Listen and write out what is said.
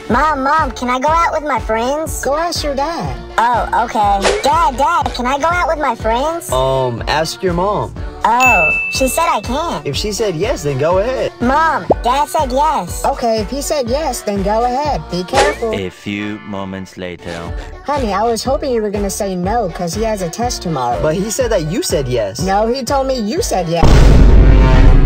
Mom, can I go out with my friends? Go ask your dad. Oh, okay. Dad, can I go out with my friends? Ask your mom. Oh, she said I can. If she said yes, then go ahead. Mom, Dad said yes. Okay, if he said yes, then go ahead. Be careful. A few moments later. Honey, I was hoping you were gonna say no, because he has a test tomorrow. But he said that you said yes. No, he told me you said yes.